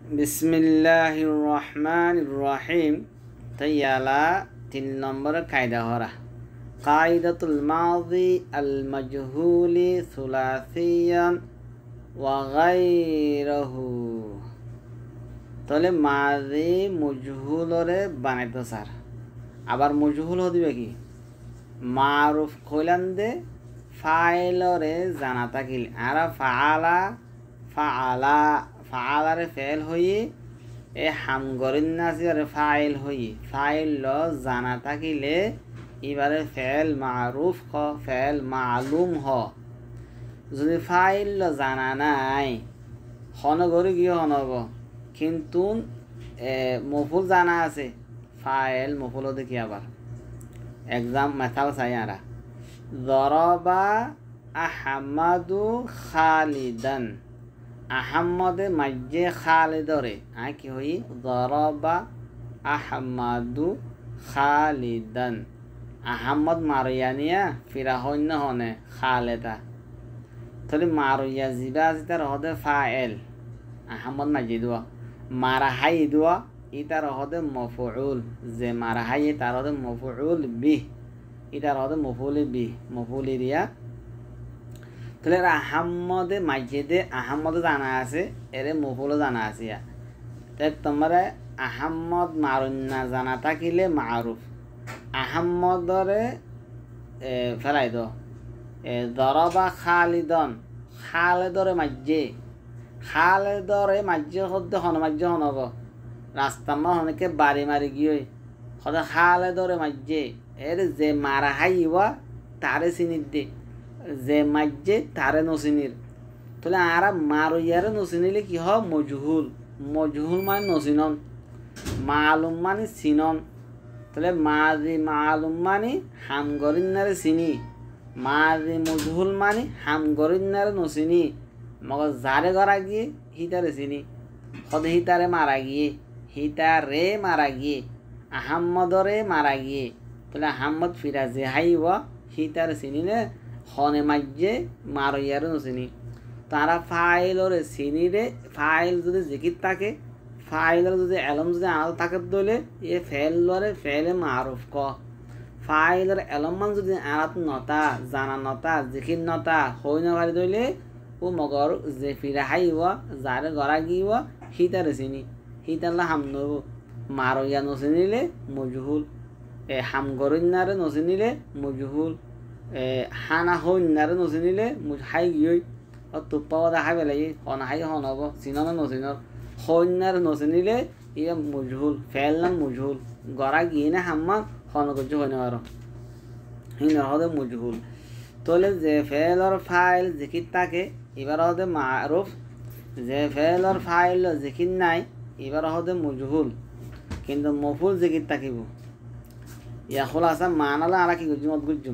বিসমিল্লাহির রহমানির রহিম। তাইয়ালা 3 নম্বর কায়দা হরা কায়দাতুল মাযি আল মাজহুলি সুলাসিয়ান ওয়া গায়রহু। তাহলে মাযি মজহুলরে বানাইতো স্যার, আবার মজহুল হদিবে কি মারুফ কইলান দে ফাইলরে জানা থাকিল আর ফাআলা ফাআলা ফাআলারে ফেল হই এ হামগরিন নাসিরে ফাইল হই ফাইল ল জানা থাকিলে এবারে ফেল মারুফ হ ফেল মালুম হ। যদি ফাইল ল জানা নাই হনগরি গিয়ে হনব, কিন্তু মফুল জানা আছে ফাইল মফুল দেখি আবার এক্সাম মেথাল চাই আরা দরবা আহমাদু খালিদান আহমদে মাজ্জে খালিদরে আয় কি হই দরবা আহমাদু খালিদান আহমদ মারিয়ানিয়া ফিরা হইন হনে খালেদা। তাহলে মারুইয়া জিবা জিতার হদে ফাইল আহমদ মাজ্জে দোয়া মারা হাই দোয়া ইতার হদে মফউল যে মারা হাই তার হদে মফউল বিহ ইতার হদে মফউল বিহ মফউল ইরিয়া। তাহলে আহমদে মাজ্জেদে আহমদে জানা আছে এরে মফুলও জানা আছে। তাই তোমার আহমদ মারুন্না জানা থাকিলে মারুফ আহমদরে ফেলাই দ দরবা খালিদন খালেদরে মাজ্জে খালেদরে মাজ্জে হদ্দে হনমাজ্জে হনব রাস্তামা হনকে বাড়ি মারি গিয়ে সদা খালেদরে মাজ্জে এর যে মারা হাইবা তারে চিনির দে যে মাজ্জে তারে নচিনির। তাহলে আর মারুইয়ারে নচিনিলে কি হয় মজহুল মজহুল মানে নচিনন মালুম মানে চিনন। তাহলে মাজি মালুম মানে হামগরিনারে চিনি মাজি মজহুল মানে হামগরিনারে নচিনি মগর যারে গড়া গিয়ে হিতারে চিনি সদে হিতারে মারা গিয়ে হিতারে মারা গিয়ে আহম্মদরে মারা গিয়ে। তাহলে আহম্মদ ফিরা যে হাইব হিতারে চিনি নে হনে মাজ্জে মারইয়ারে নচিনি। তারা ফাইলরে চিনি রে ফাইল যদি জিকির থাকে ফাইলের যদি এলম যদি আলাদা থাকে দলে এ ফেলরে ফেলে মারুফ ক ফাইলের এলমান যদি আলাদ নতা জানা নতা জিকির নতা হই নগারি দলে ও মগর যে ফিরা হাইব যারে গড়া গিয়েব হিতারে চিনি হিতাল্লা হাম নব মারইয়া নচিনিলে মজহুল হামগরিনারে নচিনিলে মজহুল হানা হইনারে নচিনিলে হাই গিয়ে তুপ্পাও দেখা পেলাই হন হাই হন হব চিনন নচিনর হইনার নচিনিলে ইয়ে মজহুল ফেল নাম মজহুল গড়া গিয়ে না হাম্মা হনগজ্য হয় না আরো হিনার হদে মজহুল। তাহলে যে ফেলর ফাইল জিকির থাকে এবার হদে মারুফ যে ফেলর ফাইল জিকির নাই এবার হদে মজহুল কিন্তু মফুল জিকির থাকিব। ইয়া খোলাসা মানালা আর কি গুজুম গুজুম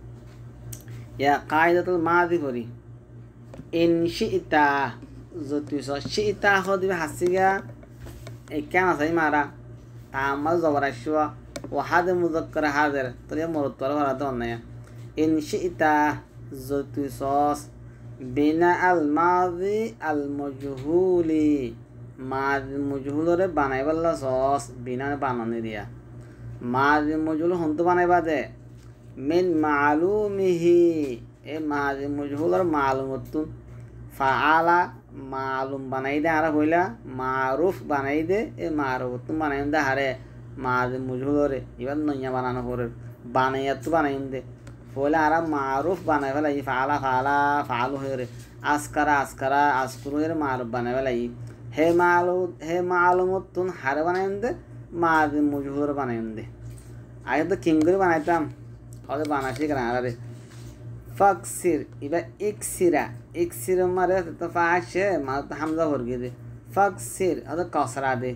ইয়া কায়দাতুল মাযি করি ইন শিতা যদি শিতা হদিবে হাসিগা কেন আছে মারা তামাল জবর আসুয়া ও হাদে মুজাক্কার হাদের তোরে মরত তোর ভরা তো না ইন শিতা যদি সস বিনা আল মাযি আল মাজহুলি মাযি মজহুলরে বানাইবাল্লা সস বিনা বানানি দিয়া মাযি মজহুল হন্ত বানাইবা দে মিন মালুমিহি এ মাযি মজহুলর মালুমতুন ফাআলা মালুম বানাই দে আর হইলা মারুফ বানাই দে এ মারুফতুন বানাই দে হারে মাযি মজহুলরে এবার নইয়া বানানো করে বানাইয়া তো বানাই দে হইলা আর মারুফ বানাই ফেলাই ফাআলা ফাআলা ফাআলু হরে আসকারা আসকারা আসকুরু এর মারুফ বানাই ফেলাই হে মালুমতুন হারে বানাই দে মাযি মজহুলর বানাই দে। আগে তো কিং করে বানাইতাম হলে বানাইছি কেন আরে ফাকসির এবার ইকসিরা ইকসির মারে তো ফাশে মা তো হামজা ভর গিয়ে দে ফাকসির আদ কসরা দে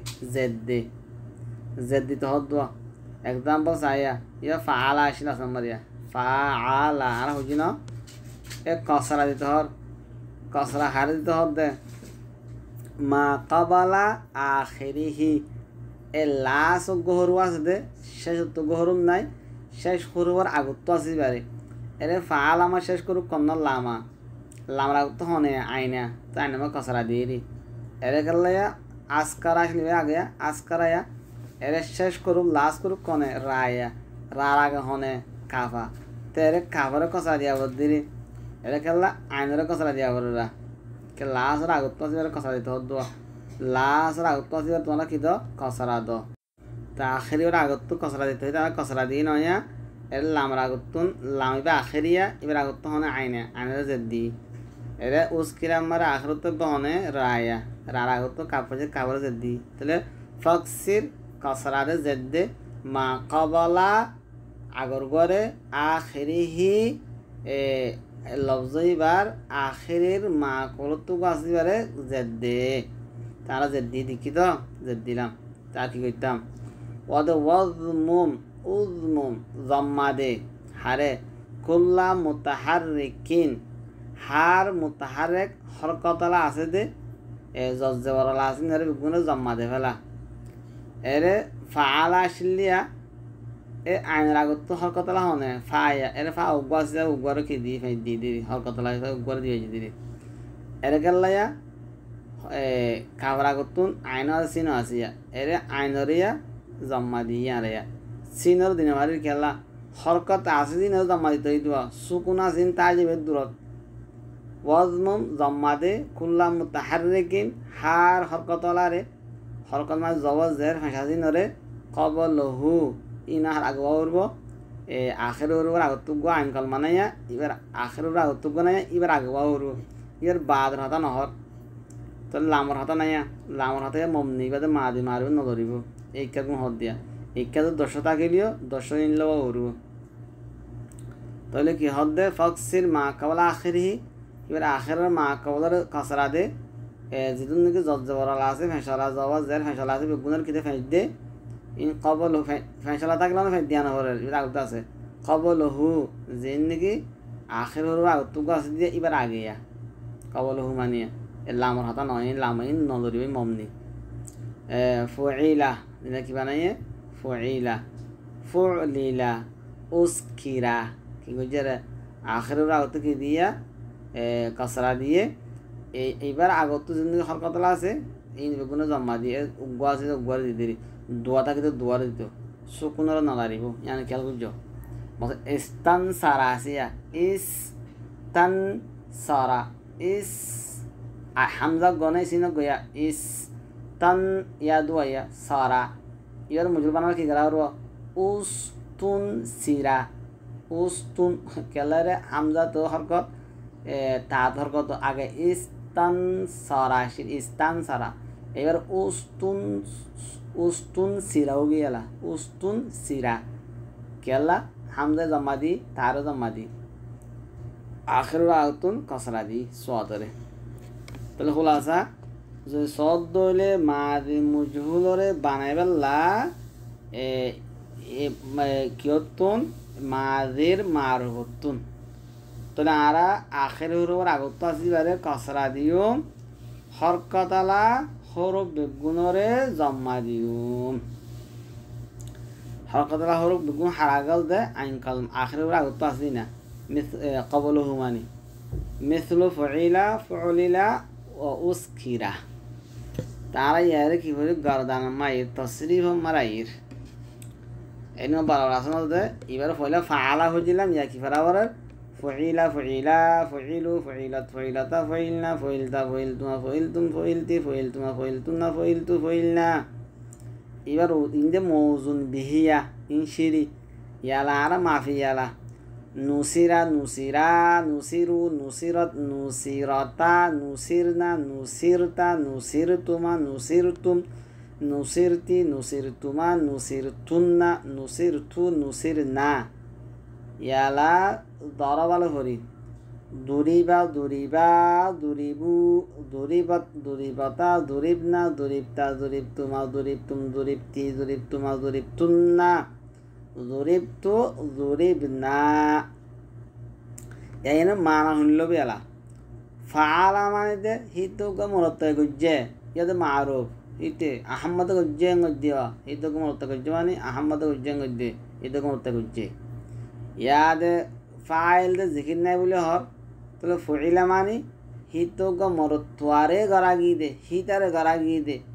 জেদ দিতে হদ এক্সাম্পল চাইয়া ইয়া ফাআলা আসিল আসমারিয়া ফাআলা আর হজি না এ কসরা দিতে হর কসরা হারে দিতে হদ দে মা কাবালা আখিরিহি এ লাস গহরু আছে দে শেষ তো গহরুম নাই শেষ হরুয়ার আগত তো আছে বারে এরে ফাল আমার শেষ করুক কন্যা লামা লামরা তো হনে আইনা তো আইনা কসরা দিয়ে দি এরে গেলে আসকারা আসলে আগে আসকারায়া এর শেষ করুক লাস্ট করুক কনে রায়া রার আগে হনে কাফা তো এর কাফারে কষা দিয়া দিলি এটা খেললা আইনের কষা দিয়া বলরা কে লাস্ট আগত পাশে কষা দিতে হতো লাস্ট আগত পাশে তোমরা কি দো কষারা দো তা আখেরি ওর আগত কষারা দিতে হয় তাহলে কষারা দিয়ে নয়া এর লামর আগতুন লাম এবার আখেরিয়া এবার আগত হনে আইনের জেদ্দি এরে উস্কিরাম মারে আখরত বহনে রায়া রার আগত কাপড়ে কাপড়ে জেদ্দি তাহলে ফক্সির কসরারে জেদ্দে মা কবলা আগর গরে আখেরিহি লফজইবার আখেরির মা কলতু গাছিবারে জেদ্দে তারা জেদ্দি দেখি তো জেদ্দিলাম তা কি করতাম ওয়াদ ওয়াজমুম উজমুম জম্মা দে হারে কুল্লা মুতাহাররিকিন হার মুতাহারেক হরকতলা আছে দে জজ্জেবরলা আছে এর বিগুণে জম্মা দে ফেলা এরে ফাআলা আসলিয়া এ আইনের আগত তো হরকতলা হনে ফায়া এরে ফা উগা আছে উগার কি দি ফাই দি হরকতলা উগার দিয়ে দি এরে গেলায়া কাবর আগতুন আইন সিন আসিয়া এরে আইনরিয়া জম্মা দিয়া রেয়া সিনর দিনে মারির খেলা হরকত আছে দিনের জম্মা দিতে হইতো সুকুনা সিন তাজিবের দূরত ওয়াজমুম জম্মা দে কুল্লাম মুতাহাররিকিন হার হরকতলারে হরকত মানে জবজের ফেসাদিনরে কবলহু ইনাহার আগবা উড়ব আখের উড়বার আগতুক আইন কল মানাইয়া এবার আখের উড়বার আগতুক নাইয়া এবার আগবা উড়ব এবার বাদর হাতা নহর তাহলে লামর হাতা নাইয়া লামর হাতে মমনি বাদে মা দি মারবে নধরিব এই কাজ হদ দিয়া এই কাজ 10 থাকিলিও 10 নিল উড়ব তাহলে কি হদ দে ফক্সির মা কবলা আখেরিহি এবার আখেরের মা কবলার কাসরা দে যেদিন নাকি জজ্জবরালা আছে ফেঁসলা জবা জের ফেঁসলা আছে বেগুনের কিতে ফেঁস দে ইন কবল ফেঁসলা থাকলে ফেঁস দিয়া নহরে এবার আগত আছে কবল হু যেন নাকি আখের হরু আগতুক আছে দিয়ে এবার আগেয়া কবল হু মানিয়া লামর হাতা নয় লামাইন নজরিবে মমনি ফুইলা দিনা কি বানাইয়ে ফুইলা ফুলিলা উস্কিরা কি কইছে রে আখের হরু আগত কি দিয়া কসরা দিয়ে এইবার আগত জিন্দগি হরকতলা আছে এই বেগুনে জমা দিয়ে উগুয়া আছে উগুয়ার দিয়ে দিলি দোয়া থাকিতে দোয়ার দিত সুকুনর নালারিব ইয়ানি খেয়াল করছো ইস্তান সারা আছে ইস তান সারা ইস হামজা গনে সিন গয়া ইস তান ইয়া দুয়া সারা ইয়ার মুজুল বানার কি করা হলো উস তুন সিরা উস তুন কেলারে হামজা তো হরকত তা হরকত আগে ইস্তান সারা ইস্তান সারা এবার উস্তুন সিরাও গিয়েলা উস্তুন সিরা কেলা হামজা জমা দি তারও জমা দি আখের আউতুন কসরা দি সোয়াদরে তাহলে খোলাসা যে সদ দইলে মাদি মুজহুলরে বানাইবেলা কিয়তুন মাদির মারুতুন তাহলে আরা আখের হরুর আগত আসিবারে কসরা দিও হরকতলা হরফ বেগুনরে জম্মা দিও হরকতলা হরফ বেগুন হারাগল দে আইন কাল আখের হরুর আগত আসি না কবল হুমানি মিসলু ফুইলা ফুলিলা ও উস্কিরা তারা ইয়ারে কি হইল গরদান মাইর তসরিফ মারাইর এই নো বারো আসন দে এবার ফয়লা ফাআলা হইছিলাম ইয়া কি ফরাবরের ফুইলা ফুইলা ফুইলু ফুইলাত ফুইলাতা ফুইলনা ফুইলতা ফুইলতুমা ফুইলতুম ফুইলতি ফুইলতুমা ফুইলতুনা ফুইলতু ফুইলনা এবার ইনদে মৌজুন বিহিয়া ইনশিরি ইয়ালা আর মাফি ইয়ালা নুসিরা নুসিরা নুসিরু নুসিরত নুসিরতা নুসিরনা নুসিরতা নুসিরতুমা নুসিরতুম নুসিরতি নুসিরতুমা নুসিরতুন্না নুসিরতু নুসিরনা ইয়ালা দরবালো হরি দুরিবা দুরিবা দুরিবু দুরিবত দুরিবতা দুরিবনা দুরিবতা দুরিবতুমা দুরিবতুম দুরিবতি দুরিবতুমা দুরিবতুন্না দুরিবতু দুরিবনা এনে মানা হইল বেলা ফাআলা মানে দে হিতুকে মরতে গজ্জে ইয়াতে মারুফ ইতে আহমদ গজ্জে গজ্জে হিতুকে মরতে গজ্জে মানে আহমদ গজ্জে গজ্জে হিতুকে মরতে গজ্জে ইয়াদে ফাইল দে জিকির নাই বলে হর তাহলে ফুইলা মানে হিতুকে মরতুয়ারে গরাগি দে হিতারে গরাগি দে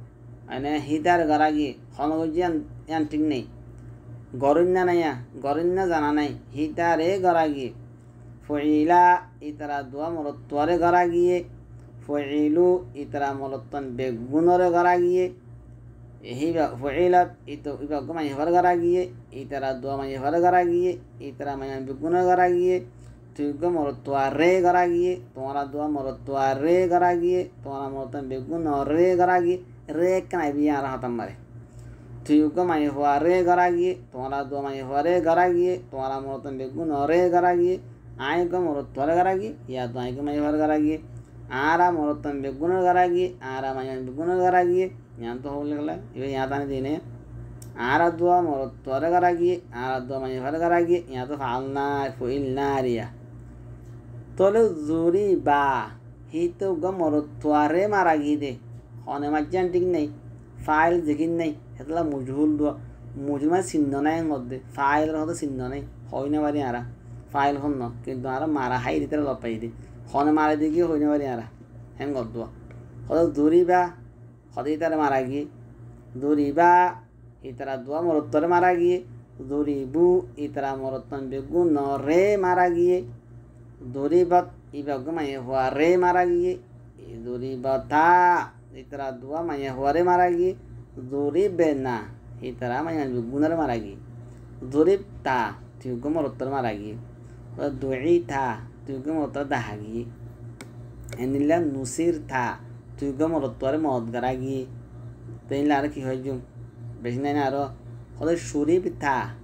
মানে হিতার গরাগি হনগজিয়ান ইয়ান ঠিক নেই গরন্যা নাইয়া গরন্যা জানা নাই হিতারে গরাগি ফইলা ইতারা দোয়া মরত্বরে গরাগিয়ে ফইলু ইতারা মরত্তন বেগুনরে গরাগিয়ে hiba fu'ilat itu iba goma yefar garagiye itara dua ma yefar garagiye itara ma biguna garagiye tuga morotwa re garagiye tumara dua morotwa re garagiye tumara morotan biguna re garagiye re kana biya rahatam mare tuga ma yefar re garagiye tumara dua ma yefar re garagiye tumara morotan biguna re garagiye ay go morotwa re garagiye ya dua go ma yefar garagiye ara morotan biguna garagiye ara ma biguna garagiye यहाँ तो हो गया ये यहाँ ताने देने आरा दुआ मोर तोरे करागी आरा दुआ मैं फर करागी यहाँ तो फालना फुइल नारिया तोले जोरी बा ही तो गम मोर तोरे मारागी दे होने मज्जान टिक नहीं फाइल जिकिन नहीं इतना मुझूल दुआ मुझे में सिंधो नहीं होते फाइल रहो तो सिंधो नहीं होने वाली आरा फाइल हो ना कि द्वारा मारा हाई इधर लपाई दे होने मारे देगी होने वाली आरा हैं गो दुआ और जोरी बा Khaditare maragi duriba itara dua morotore maragi duribu itara moroton begu nore maragi duribat ibagu maye huare maragi duribata itara dua maye huare maragi duribena itara maye begu nore maragi duribta tugu morotore maragi duita tugu morotore dahagi enilla nusirta tuga morotore mod garagi tein lar ki hojum besna na aro hode shuribta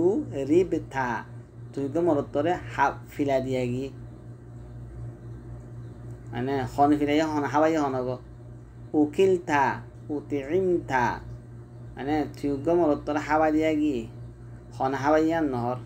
tuga morotore ha fila diagi ane khon fila ya hon hawa ya honago ukilta uti'imta ane tuga morotore hawa diagi khon hawa ya nahor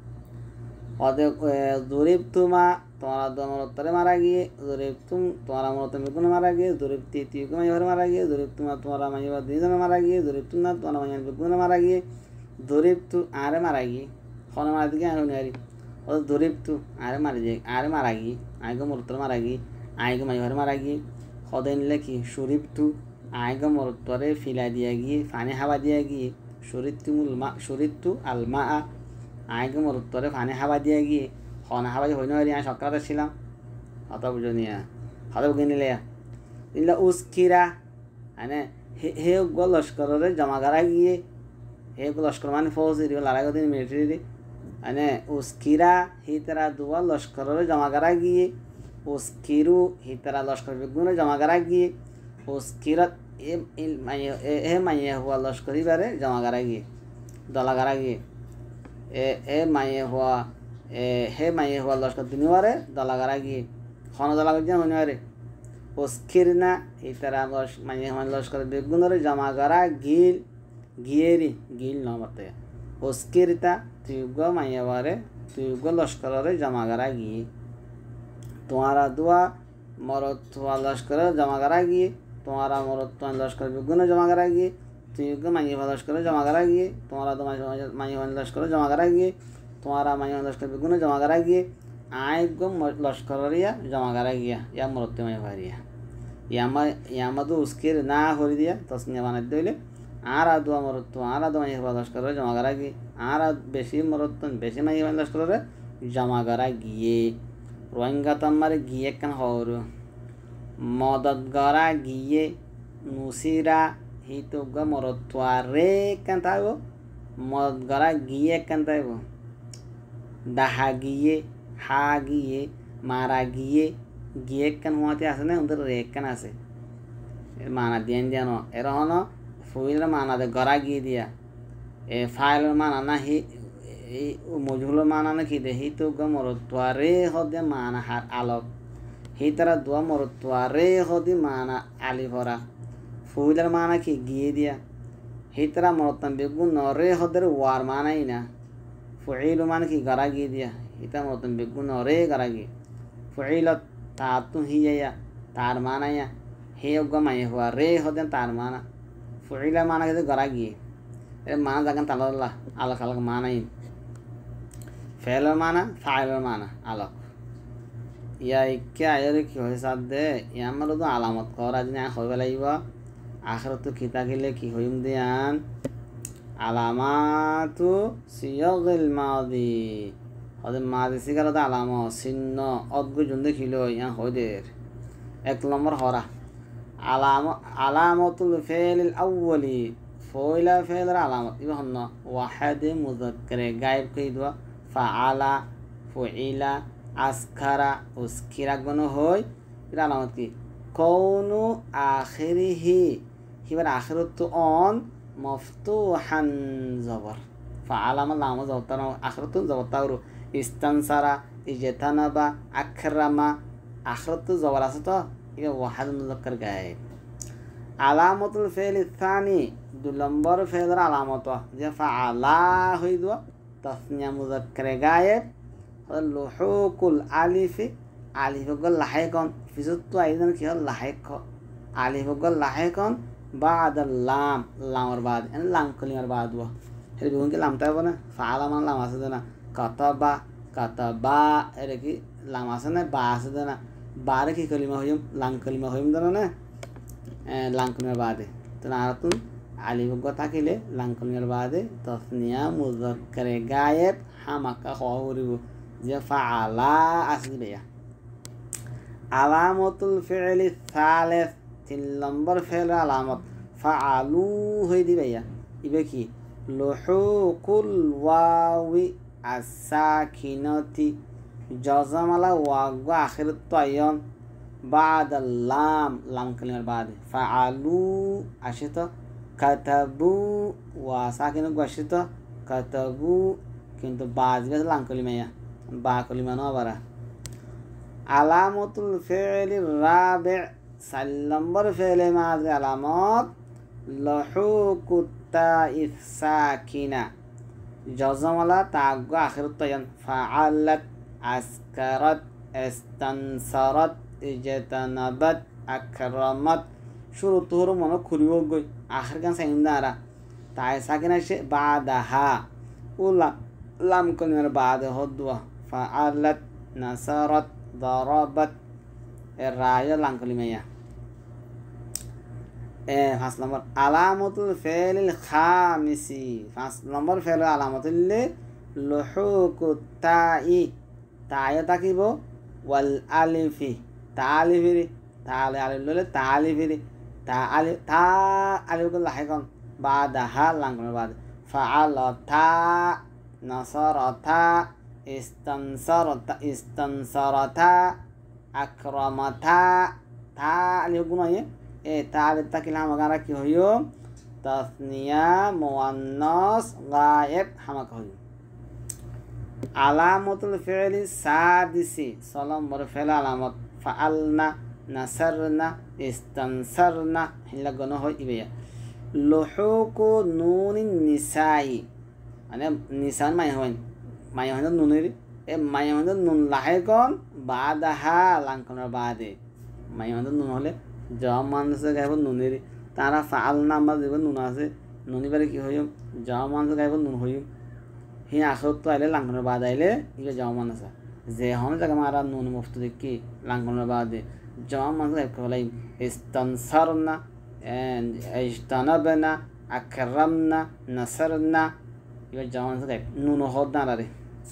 hode duribtuma तुम्हारा दो मरोत्तरे मारा गए दुरिब तुम तुम्हारा मरोत्तर में गुण मारा गए दुरिब तीती को मैं मारा गए दुरिब तुम तुम्हारा मैं बात दीजन मारा गए दुरिब तुम ना तुम्हारा मैं गुण मारा गए दुरिब तू आरे मारा गए खाना मार दिया आने वाली और दुरिब तू आरे मार जाए आरे मारा गए आएगा मरोत्तर मारा गए आएगा मैं मारा गए खुदेन लेकी शुरिब तू आएगा मरोत्तरे फिला दिया गए फाने हवा दिया गए शुरिब तू अलमा आएगा मरोत्तरे फाने हवा दिया गए खाना हवाई होने वाली यहाँ शक्कर ছিলাম आता बुझो नहीं है खाता बुझे नहीं लिया इल्ला उसकीरा अने हे गो लश्कर रे जमा करा गए हे गो लश्कर माने फौज रे लड़ाई को दिन मिलिट्री रे अने उसकीरा ही तरह दुआ लश्कर रे जमा करा गए उसकीरु ही तरह लश्कर बेगुन जमा करा गए उसकीरत ए माये हुआ लश्कर ही बारे जमा करा गए दला करा गए ए माये हुआ हे माये हुआ लश्कर दुनियारे दला गरागी खाना दला गजिया होने वाले उसकिरना इतरा माये हुआ लश्कर बेगुनरे जमा गरा गियरी गिल ना बताया उसकिरता तुगो माये वारे तुगो लश्करे जमा गरागी तुम्हारा दुआ मरत हुआ लश्कर जमा गरागी तुम्हारा मरत हुआ लश्कर बेगुन जमा गरागी तुगो माये हुआ लश्कर जमा गरागी तुम्हारा दुआ माये हुआ लश्कर जमा गरागी तुम्हारा माया लश्कर बेगुन जमा करा गए आय गो लश्कर जमा करा गया या मरते माया भारिया या मधु उसके ना हो दिया तस्निया बना दिले आरा दुआ मरतो आरा दुआ माया लश्कर जमा करा गए आरा बेशी मरतो बेशी माया लश्कर जमा करा गए रोहिंगा तमारे गिये कन होर मदद करा गिये नुसीरा ही तो ग मरतो रे कन था वो मदद करा गिये कन था वो दाहा गिये हा गिये मारा गिये गिये कन मोते आसे ने उधर रेक कन आसे माना दियन जानो एरोनो फुइल माना दे गरा गिये दिया ए फाइल माना ना ही मजहूल माना ना की दे ही तो ग मरत्वारे हो दे माना हार आलोक ही तरह दुआ मरत्वारे हो दे माना आली भरा फुइल माना की गिये दिया ही तरह मरत्तन बेगुन नरे हो दे वार माना ही ना फुइल मान की गरागी दिया इतना मतलब बेगुन और गरागी फुइल तातु ही या तार माना या हे गमाए हुआ रे होते तार माना फुइल माना के गरागी अरे माना जाकर तला अलग अलग माना ही फेल माना फाइल माना अलग या क्या आयर की हो साथ दे या मरो तो आलामत कर आज ना हो वाला আখিরত কি থাকিলে কি হইম দিয়ান আলামাতু সিয়াগিল মাদি হদে মাদি সিগারত আলামত চিহ্ন অদ্ভুত জন্দে খিলো ইয়ান হইদের 1 নম্বর হরা আলামাতুল ফিলিল আউয়ালি ফয়লা ফেলার আলামত ইবা হন্ন ওয়াহিদে মুযাক্কারে গায়েব কই দোয়া ফাআলা ফুইলা আসখারা উসকিরা গণ হই এর আলামত কি কৌনু আখিরিহি হিবার আখিরত তো অন মফতুহান জবর ফাআলা মা লাম জবতার আখিরত জবতার ইস্তানসারা ইজতানাবা আকরামা আখিরত জবর আছে তো এটা ওয়াহিদ মুযাক্কার গায়েব আলামাতুল ফিল الثاني 2 নম্বর ফেলের আলামত যে ফাআলা হই দোয়া তাসনিয়া মুযাক্কারে গায়েব লুহুকুল আলিফি আলিফ গল লাহিকন ফিজত তো আইদান কি হল লাহিক আলিফ গল লাহিকন বাদাল লাম লামর বাদ এন লাম কলিমার বাদ ওয়া হের বিগুন কি লামটা হবে না ফাআলা মান লাম আছে না কাতাবা এর কি লাম আছে না বা আছে না বারে কি কলিমা হইম লাম কলিমা হইম জানো না লাম কলিমার বাদে তো না তুন আলিফ গল থাকিলে লাম কলিমার বাদে তাসনিয়া মুযাক্কারে গায়েব হামাকা হওয়ারিব যে ফাআলা আসবে আলামাতুল ফি'ল الثالث 3 নম্বর ফেল আলামত ফাআলু হই দিবে ইবে কি লুহুকুল ওয়াwi as-sakinati জাযামালা ওয়াগু আখিরাত তায়ন বাদাল লাম লাম কালিমার বাদে ফাআলু আশিত কাতাবু ওয়া সাকিনু গাশিত কাতাবু কিন্তু বাজবে লাম কালিমা বা কলিমা ন বারা আলামাতুল ফি'লির রাবি' 4 নম্বর ফেলে মাঝে আলামত লহুকুত তাইস সাকিনা জাযামালা তাগু আখিরাত তায়ান ফাআলাত আসকারাত ইস্তানসারাত ইজতানাবাত আকরামাত শুরু তোর মন খুরিব গই আখির গান সাইন্দারা তাই সাকিনা সে বাদাহা উলা লাম কলিমার বাদ হদওয়া ফাআলাত নাসারাত দারাবাত এর রায় লাম কলিমায়া 5 নম্বর আলামাতুল ফিলিল খামিসি 5 নম্বর ফেল আলামাতুল লুহুকুত তাই তাই তাকিব ওয়াল আলিফি তালিফিরি তালে আলিফ ললে তালিফিরি তা আলিফ গুল লাহিকন বাদাহা লাম কলিমার বাদ ফাআলাতা নাসারাতা ইস্তানসারাতা আকরামাতা তা আলিফ গুনায়ে তা আলিফ তাকিলা মাগারা কি হইও তাসনিয়া মুয়ান্নাস গায়েব হামাক হইও আলামাতুল ফি'লি সাদিসি 6 নম্বর ফেল আলামত ফাআলনা নাসারনা ইস্তানসারনা হিলা গণ হয় ইবেয়া লুহুকু নুনিন নিসাই মানে নিসান মাই হইন মাই হইন নুনের মাই হইন নুন লাহিকন বাদাহা লাঙ্কনের বাদে মাই হইন নুন হলে জম মানুষে গাইব নুনের তারা ফাআলনা আমরা দেব নুন আছে নুনি বারে কি হইম জম মানুষ গাইব নুন হইম হি আখরত তো আইলে লাঙ্কনের বাদ আইলে ইবে জম মানুষ যে হন জায়গা মারা নুন মুফতু দেখি লাঙ্কনের বাদে জম মানুষ গাইব কলাই ইস্তানসারনা ইজতানাবনা আকরামনা নাসারনা ইবে জম মানুষ গাইব নুন হদ না রে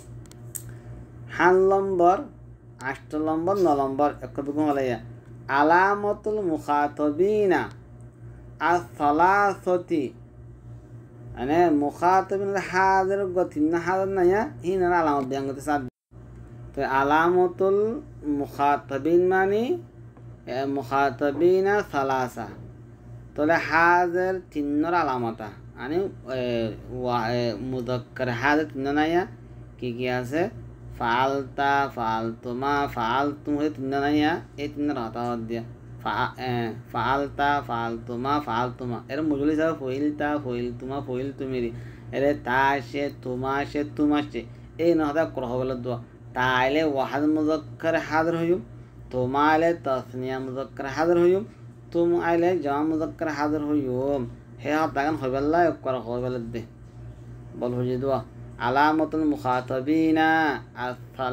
7 নম্বর 8 নম্বর 9 নম্বর একদম হলাইয়া আলামাতুল মুখাতাবিনা আস-সালাসাতি মানে মুখাতাবিন হাজির গতিন হাজির নায়া হিনার আলামত বিয়ান গতি সাদ তো আলামাতুল মুখাতাবিন মানে মুখাতাবিনা সালাসা তাহলে হাজির তিনর আলামতা মানে মুযাক্কার হাজির তিন নায়া কি আছে ফালতা ফালতুমা ফালতুম হয়ে তিন নাইয়া এই তিন রাতা দিয়া ফালতা ফালতুমা এর মুজুল হিসাবে ফইলতা ফইলতুমা ফইলতুমিরি এরে তা সে তুমা সে এই নহদা করহ বলে দোয়া তাইলে ওয়াহাদ মুযাক্কার হাজির হইম তুমা আইলে তাসনিয়া মুযাক্কার হাজির হইম তুম আইলে জামা মুযাক্কার হাজির হইম হে হাতাগান হইবেলা করহ হইবেলা দে বল হই দোয়া আলামাতুল মুখাতাবিনা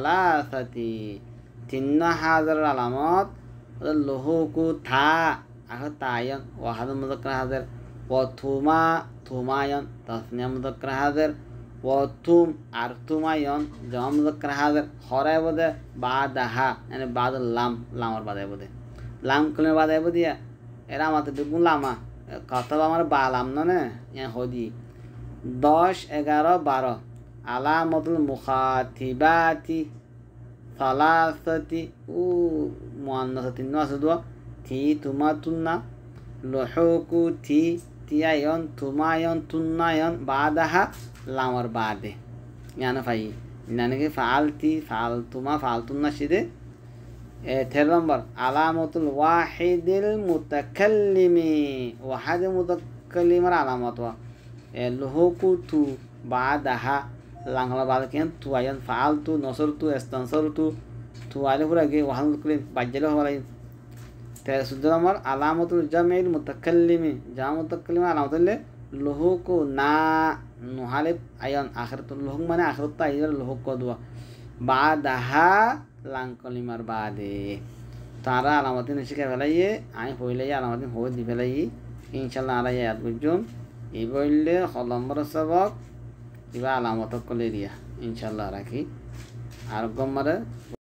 আস-সালাসাতি 3000 আলামত লুহুকু থা আখর তায়ন ওয়াহাদ মুযাক্কার হাজির ওয়া থুমা থুমায়ন তাসনিয়া মুযাক্কার হাজির ওয়া তুম আর তুমায়ন জামা মুযাক্কার হাজির খরায় বদে বাদাহা মানে বাদ লামার বাদে বদে লাম কলমে বাদে বদিয়া এরা আমাদের দুগুণ লামা কথা আমার বা লাম না হদি 10 11 12 আলামাতুল মুখাতিবাতি সালাসাতি ও মুআন্নাসাতিন আছে দোয়া থি তুমাতুন্না লুহুকু থি তিয়ায়ন তুমায়ন তুন্নায়ন বাদাহা লামার বাদে ইয়ানা ফাই নানকে ফালতি ফালতুমা ফালতুন্না শিদে 13 নম্বর আলামাতুল ওয়াহিদিল মুতাকাল্লিমি ওয়াহিদ মুতাকাল্লিমার আলামাত লুহুকু তু বাদাহা লাংলা বাদ কেন তুয়ায়ন ফালতু নসরতু ইস্তানসরতু তুয়ালে পুরা গে ওয়াহাদ মুতাকাল্লিম বাজ্জালে হওয়ালাই 13 নম্বর আলামাতুল জামিল মুতাকাল্লিমি জামা মুতাকাল্লিমা আলামাতুল লুহুকু না নুহালে আয়ন আখিরাতুল লুহুক মানে আখিরাত আইয়ার লুহুক কদওয়া বাদাহা লাং কলিমার বাদে তারা আলামাতিন শিখে ফেলাইয়ে আমি হইলে আলামাতিন হয়ে দি ফেলাই ইনশাল্লাহ আলাই আয়াত বুঝুন এই বললে নম্বর সবক এবার আলামত কলে দিয়া ইনশাল্লাহ রাখি আর গম্মারে